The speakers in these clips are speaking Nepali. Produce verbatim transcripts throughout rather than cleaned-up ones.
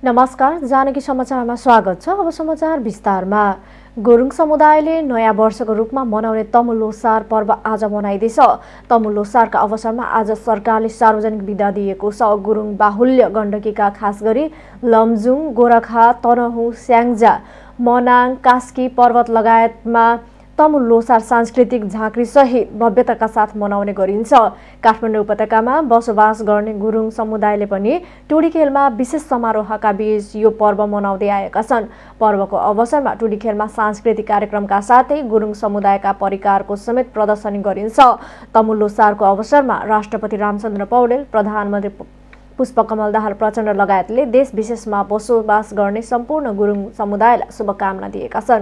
नमस्कार, जानकी समाचारमा स्वागत छ। अब समाचार विस्तारमा। गुरुङ समुदायले नयाँ वर्षको रूपमा मनाउने तमु लोसार पर्व आज मनाइँदैछ। तमु लोसारका अवसरमा आज सरकारले सार्वजनिक बिदा दिएको छ। गुरुङ बाहुल्य गण्डकीका खास गरी लमजुङ, गोरखा, तनहुँ, स्याङ्जा, मनाङ, कास्की पर्वत लगायतमा तमु लोसार सांस्कृतिक झाँक्री सहित भव्यताका साथ मनाउने गरिन्छ। काठमाडौँ उपत्यकामा बसोबास गर्ने गुरुङ समुदायले पनि टुडी खेलमा विशेष समारोहका बीच यो पर्व मनाउँदै आएका छन्। पर्वको अवसरमा टुडी खेलमा सांस्कृतिक कार्यक्रमका साथै गुरुङ समुदायका परिकारको समेत प्रदर्शनी गरिन्छ। तमु लोसारको अवसरमा राष्ट्रपति रामचन्द्र पौडेल, प्रधानमन्त्री पुष्पकमल दाहाल प्रचण्ड लगायतले देश विशेषमा बसोबास गर्ने सम्पूर्ण गुरुङ समुदायलाई शुभकामना दिएका छन्।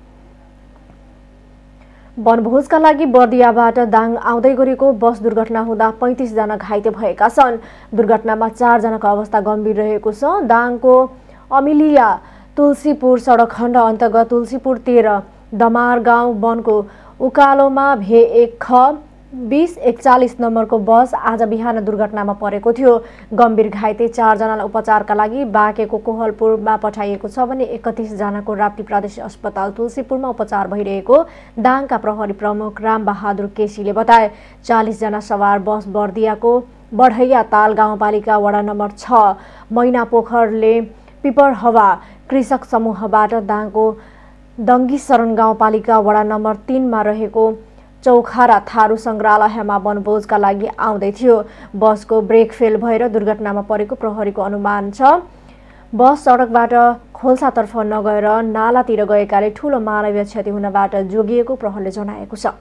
वनभोजका लागि बर्दियाबाट दाङ आउँदै गरेको बस दुर्घटना हुँदा पैंतीस जना घाइते भएका छन्। दुर्घटनामा चार जनाको अवस्था गम्भीर रहेको छ। दाङको अमिलिया तुलसीपुर सडक खण्ड अन्तर्गत तुलसीपुर तेह्र दमार गाउँ वनको उकालोमा भे एक ख बीस एकचालिस नम्बरको बस आज बिहान दुर्घटनामा परेको थियो। गम्भीर घाइते चारजनालाई उपचारका लागि बाँकेको कोहलपुरमा पठाइएको छ भने एकतीस जनाको राप्ती प्रादेशिक अस्पताल तुलसीपुरमा उपचार भइरहेको दाङका प्रहरी प्रमुख रामबहादुर केसीले बताए। चालीस जना सवार बस बर्दियाको बढैया ताल गाउँपालिका वडा नम्बर छ मैना पोखरले पिपरहवा कृषक समूहबाट दाङको दङ्गी शरण गाउँपालिका वडा नम्बर तीनमा रहेको चौखारा थारू संग्रहालयमा वनभोजका लागि आउँदै थियो। बसको ब्रेक फेल भएर दुर्घटनामा परेको प्रहरीको अनुमान छ। बस सडकबाट खोल्सातर्फ नगएर नालातिर गएकाले ठूलो मानवीय क्षति हुनबाट जोगिएको प्रहरीले जनाएको छ।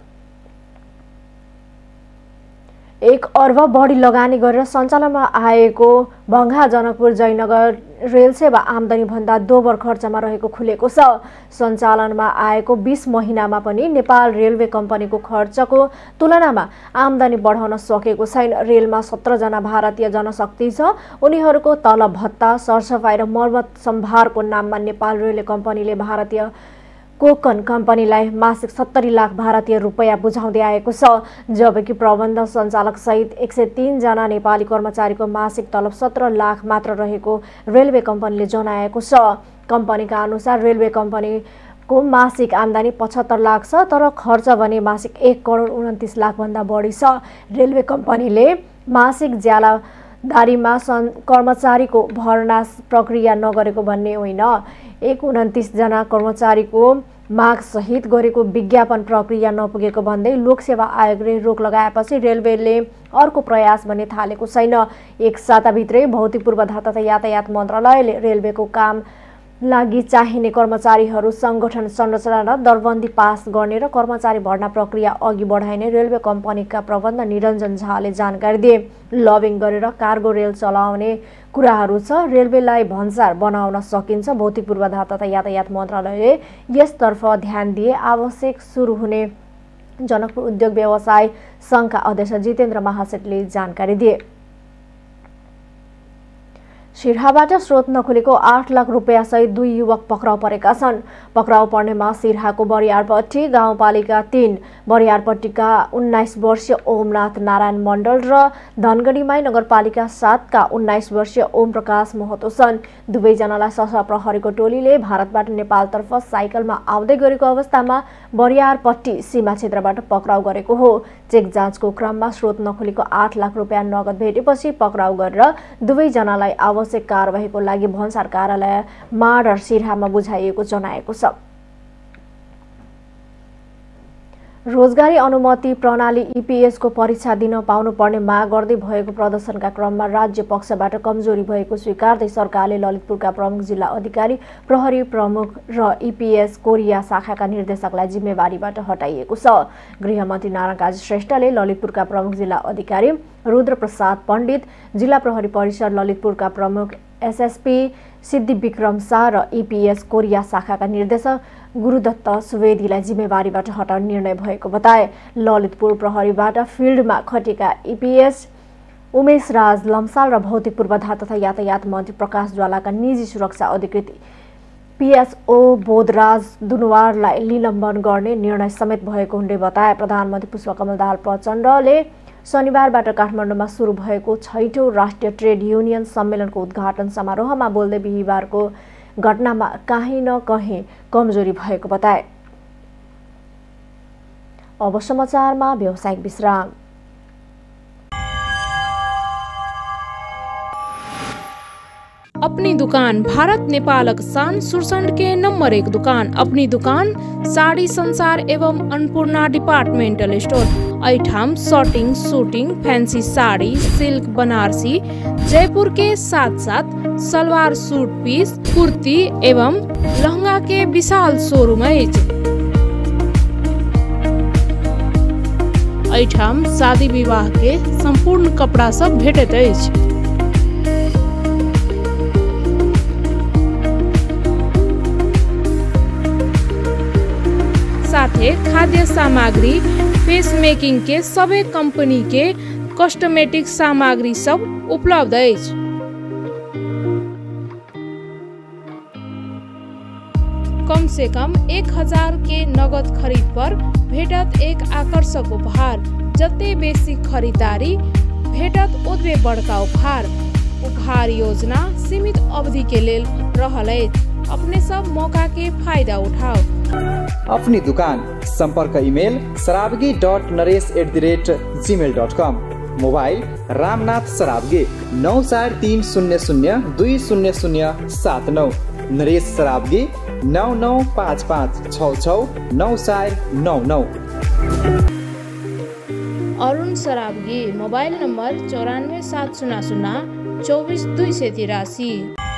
एक अर्ब बढी लगानी गरेर सञ्चालनमा आएको भङ्गा जनकपुर जयनगर रेल सेवा आमदानी भन्दा दोबर खर्चमा रहेको खुलेको छ। सञ्चालनमा आएको बीस महिनामा पनि नेपाल रेलवे कम्पनीको खर्चको तुलनामा आमदानी बढाउन सकेको छैन। रेलमा सत्र जना भारतीय जनशक्ति छ। उनीहरूको तलब भत्ता, सरसफाई र मर्मत सम्भारको नाममा नेपाल रेलवे कम्पनीले भारतीय कोकन कम्पनीलाई मासिक सत्तरी लाख भारतीय रुपैयाँ बुझाउँदै आएको छ। जबकि प्रबन्ध सञ्चालक सहित एक सय तीन जना नेपाली कर्मचारीको मासिक तलब सत्र लाख मात्र रहेको रेलवे कम्पनीले जनाएको छ। कम्पनीका अनुसार रेलवे कम्पनीको मासिक आमदानी पचहत्तर लाख छ, तर खर्च भने मासिक एक करोड उन्तिस लाख भन्दा बढी छ। रेलवे कम्पनीले मासिक ज्यालादारीमा कर्मचारीको भर्ना प्रक्रिया नगरेको भन्ने होइन, एक उन्तिस जना कर्मचारीको माग सहित गरेको विज्ञापन प्रक्रिया नपुगेको भन्दै लोकसेवा आयोगले रोक लगाएपछि रेलवेले अर्को प्रयास भने थालेको छैन। एक साताभित्रै भौतिक पूर्वाधार तथा यातायात मन्त्रालयले रेलवेको काम लागि चाहिने कर्मचारीहरू संगठन संरचना र दरबन्दी पास गर्ने र कर्मचारी भर्ना प्रक्रिया अघि बढाइने रेलवे कम्पनीका प्रबन्ध निरञ्जन झाले जानकारी दिए। लबिङ गरेर कार्गो रेल चलाउने कुराहरू छ। रेलवेलाई भन्सार बनाउन सकिन्छ। भौतिक पूर्वाधार तथा यातायात मन्त्रालयले यसतर्फ ध्यान दिए आवश्यक सुरु हुने जनकपुर उद्योग व्यवसाय संघका अध्यक्ष जितेन्द्र महासेठले जानकारी दिए। सिरहाबाट स्रोत नखुलेको आठ लाख रुपियाँ सहित दुई युवक पक्राउ परेका छन्। पक्राउ पर्नेमा सिरहाको बरियारपट्टी गाउँपालिका तीन बरियारपट्टीका उन्नाइस वर्षीय ओमनाथ नारायण मण्डल र धनगढीमाई नगरपालिका सातका उन्नाइस वर्षीय ओम प्रकाश महतो छन्। दुवैजनालाई सशस्त्र प्रहरीको टोलीले भारतबाट नेपालतर्फ साइकलमा आउँदै गरेको अवस्थामा बरियारपट्टी सीमा क्षेत्रबाट पक्राउ गरेको हो। चेक जाँचको क्रममा स्रोत नखुलेको आठ लाख रुपियाँ नगद भेटेपछि पक्राउ गरेर दुवैजनालाई आवश्यक कारबाहीको लागि भन्सार कार्यालय माड र सिरहामा बुझाइएको जनाएको छ। रोजगारी अनुमति प्रणाली ईपीएस को परीक्षा दिन पाउनुपर्ने माग गर्दै भएको प्रदर्शनका क्रममा राज्य पक्षबाट कमजोरी भएको स्वीकार्दै सरकारले ललितपुरका प्रमुख जिल्ला अधिकारी, प्रहरी प्रमुख र ईपीएस कोरिया शाखाका निर्देशकलाई जिम्मेवारीबाट हटाइएको छ। गृहमन्त्री नारायण काजी श्रेष्ठले ललितपुरका प्रमुख जिल्ला अधिकारी रुद्र प्रसाद पण्डित, जिल्ला प्रहरी परिषद ललितपुरका प्रमुख एसएसपी सिद्धि विक्रम शाह र ईपीएस कोरिया शाखाका निर्देशक गुरुदत्त सुवेदीलाई जिम्मेवारीबाट हटाउने निर्णय भएको बताए। ललितपुर प्रहरीबाट फिल्डमा खटेका ईपीएस उमेश राज लम्साल र भौतिक पूर्वाधार तथा यातायात मन्त्री प्रकाश ज्वालाका निजी सुरक्षा अधिकृत पीएसओ बोधराज दुनवारलाई निलम्बन गर्ने निर्णय समेत भएको हुँदै बताए। प्रधानमन्त्री पुष्पकमल दाहाल प्रचण्डले शनिबारबाट काठमाडौँमा सुरु भएको छैठौं राष्ट्रिय ट्रेड युनियन सम्मेलनको उद्घाटन समारोहमा बोल्दै बिहीबारको घटनामा कहीँ न कहीँ कमजोरी भएको बताए। अब समाचारमा व्यावसायिक विश्राम। अपनी दुकान भारत नेपालक शान सुरसंड के नंबर एक दुकान अपनी दुकान साड़ी संसार एवं अन्नपूर्णा डिपार्टमेंटल स्टोर। ऐठाम shirting suiting fancy sari silk Banarasi Jaipur के साथ साथ सलवार सूट पीस कुर्ती एवं लहंगा के विशाल शोरूम है। ऐठाम शादी विवाह के संपूर्ण कपड़ा सब भेटत अछि। साथे खाद्य सामग्री फेस मेकिंग के सबै कंपनी के कॉस्मेटिक सामग्री सब उपलब्ध अछि। कम से कम एक हजार के नगद खरीद पर भेटत एक आकर्षक उपहार। जते बेसी खरीदारी भेटत ओतबे बड़का उपहार। उपहार योजना सीमित अवधि के लेल रहल अछि। अपने सब मौका के फायदा उठाओ। अपनी दुकान संपर्क email Sarabgi dot Naresh at the rate Gmail dot com. Mobile Ramnath Sarabgi नौ चार तीन शून्य शून्य दुई शून्य शून्य सात नौ। नरेश सराबगी नौ नौ पाँच पाँच छ छ नौ चार नौ नौ। अरुण सराबगी मोबाइल नंबर चौरानवे सात शून्य शून्य चौबीस दुई सौ तिरासी।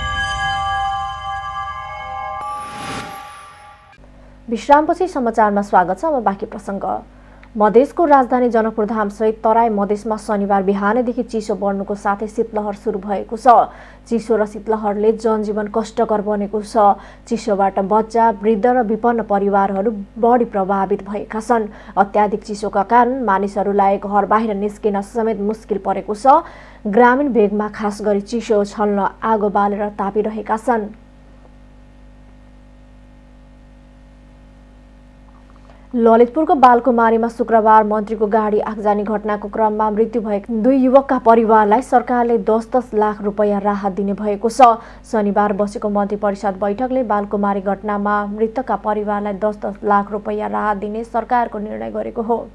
विश्रामपछि समाचारमा स्वागत छ। अब बाँकी प्रसङ्ग। मधेसको राजधानी जनकपुर धाम सहित तराई मधेसमा शनिबार बिहानैदेखि चिसो बढ्नुको साथै शीतलहर सुरु भएको छ। चिसो र शीतलहरले जनजीवन कष्टकर बनेको छ। चिसोबाट बच्चा वृद्ध र विपन्न परिवारहरू बढी प्रभावित भएका छन्। अत्याधिक चिसोका कारण मानिसहरूलाई घर बाहिर निस्किन समेत मुस्किल परेको छ। ग्रामीण भेगमा खास गरी चिसो छल्न आगो बालेर तापिरहेका छन्। ललितपुरको बालकुमारीमा शुक्रबार मन्त्रीको गाडी आगजनी घटनाको क्रममा मृत्यु भएका दुई युवकका परिवारलाई सरकारले दस दस लाख रुपैयाँ राहत दिने भएको छ। शनिबार बसेको मन्त्री परिषद बैठकले बालकुमारी घटनामा मृतकका परिवारलाई दस दस लाख रुपैयाँ राहत दिने सरकारको निर्णय गरेको हो।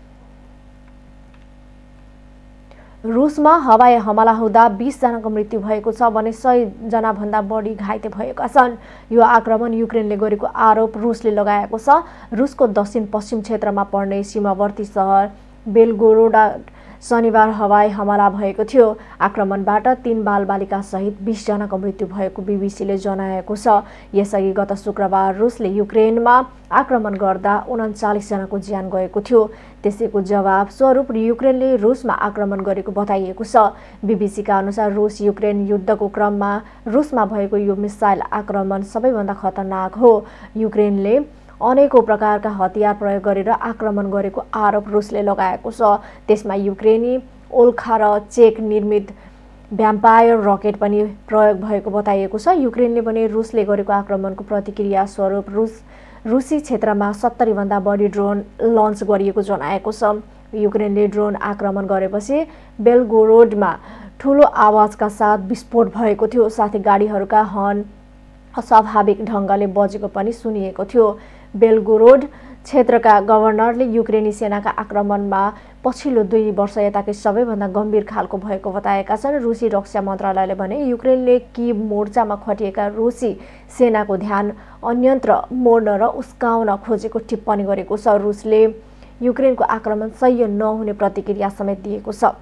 रुसमा हवाई हमला हुँदा बीस जनाको मृत्यु भएको छ भने सय जना भन्दा बढी घाइते भएका छन्। यो आक्रमण युक्रेनले गरेको आरोप रुसले लगाएको छ। रुसको दक्षिण पश्चिम क्षेत्रमा पर्ने सीमावर्ती सहर बेलगोरोड शनिबार हवाई हमला भएको थियो। आक्रमणबाट तीन बालबालिका सहित बीस जनाको मृत्यु भएको बीबीसीले जनाएको छ। यसअघि गत शुक्रबार रुसले युक्रेनमा आक्रमण गर्दा उन्चालिस जनाको ज्यान गएको थियो। त्यसैको जवाब स्वरूप युक्रेनले रुसमा आक्रमण गरेको बताइएको छ। बीबीसीका अनुसार रुस युक्रेन युद्धको क्रममा रुसमा भएको यो मिसाइल आक्रमण सबैभन्दा खतरनाक हो। युक्रेनले अनेकौं प्रकारका हतियार प्रयोग गरेर आक्रमण गरेको आरोप रुसले लगाएको छ। त्यसमा युक्रेनी ओल्खा र चेक निर्मित भ्याम्पायर रकेट पनि प्रयोग भएको बताइएको छ। युक्रेनले भने रुसले गरेको आक्रमणको प्रतिक्रिया स्वरूप रुस रुसी क्षेत्रमा सत्तरी भन्दा बढी ड्रोन लन्च गरिएको जनाएको छ। युक्रेनले ड्रोन आक्रमण गरेपछि बेलगोरोडमा ठूलो आवाजका साथ विस्फोट भएको थियो। साथै गाडीहरूका हर्न अस्वाभाविक ढङ्गले बजेको पनि सुनिएको थियो। बेलगोरोड क्षेत्रका गभर्नरले युक्रेनी सेनाका आक्रमणमा पछिल्लो दुई वर्ष यताकै सबैभन्दा गम्भीर खालको भएको बताएका छन्। रुसी रक्षा मन्त्रालयले भने युक्रेनले कीव मोर्चामा खटिएका रुसी सेनाको ध्यान अन्यत्र मोड्न र उस्काउन खोजेको टिप्पणी गरेको छ। रुसले युक्रेनको आक्रमण सह्य नहुने प्रतिक्रिया समेत दिएको छ।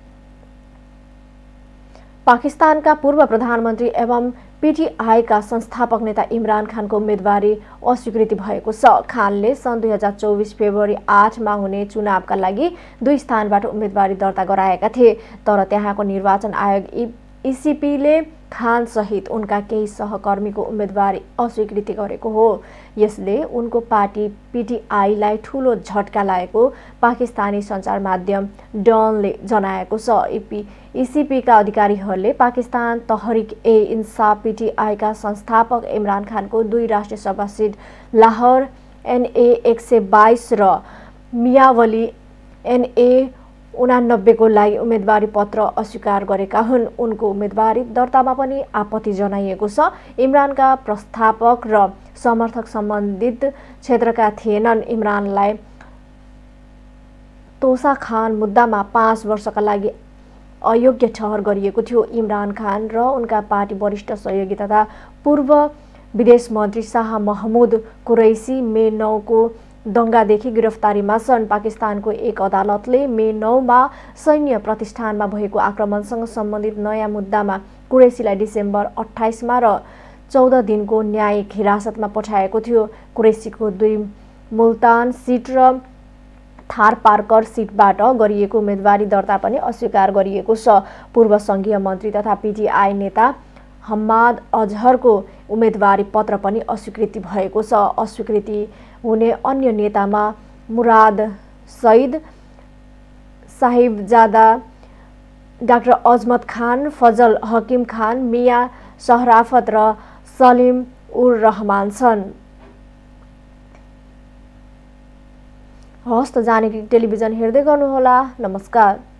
पाकिस्तानका पूर्व प्रधानमन्त्री एवं पीटीआईका संस्थापक नेता इमरान खानको उम्मेदवारी अस्वीकृति भएको छ। खानले सन् दुई हजार चौबिस फेब्रुअरी आठमा हुने चुनावका लागि दुई स्थानबाट उम्मेदवारी दर्ता गराएका थिए। तर त्यहाँको निर्वाचन आयोग ईसीपीले खान सहित उनका केही सहकर्मीको उम्मेदवारी अस्वीकृति गरेको हो। यसले उनको पार्टी पीटीआईलाई ठूलो झट्का लागेको पाकिस्तानी सञ्चार माध्यम डनले जनाएको छ। ईसीपीका अधिकारीहरूले पाकिस्तान तहरिक ए इन्साफ पीटीआईका संस्थापक इमरान खानको दुई राष्ट्रिय सभा सिट लाहौर एनए एक सय बाइस र मियावली एनए उनानब्बेको लागि उम्मेदवारी पत्र अस्वीकार गरेका हुन्। उनको उम्मेदवारी दर्तामा पनि आपत्ति जनाइएको छ। इमरानका प्रस्तावक र समर्थक सम्बन्धित क्षेत्रका थिएनन्। इमरानलाई तोसा खान मुद्दामा पाँच वर्षका लागि अयोग्य ठहर गरिएको थियो। इमरान खान र उनका पार्टी वरिष्ठ सहयोगी तथा पूर्व विदेश मन्त्री शाह महमुद कुरैसी मे नौको दंगादेखि गिरफ्तारीमा छन्। पाकिस्तानको एक अदालतले मे नौमा सैन्य प्रतिष्ठानमा भएको आक्रमणसँग सम्बन्धित नयाँ मुद्दामा कुरैसीलाई डिसेम्बर अट्ठाइसमा र चौध दिनको न्यायिक हिरासतमा पठाएको थियो। कुरैसीको दुई मुल्तान सिट र थारपारकर सिटबाट गरिएको उम्मेदवारी दर्ता पनि अस्वीकार गरिएको छ। पूर्व सङ्घीय मन्त्री तथा पीटीआई नेता हम्माद अजहरको उम्मेदवारी पत्र पनि अस्वीकृति भएको छ। अस्वीकृति हुने अन्य नेतामा मुराद सईद, साहिबजादा डाक्टर अजमत खान, फजल हकिम खान, मिया शहराफत र सलिम उर रहमान छन्। हस्त जानकी टेलिभिजन हेर्दै गर्नुहोला। नमस्कार।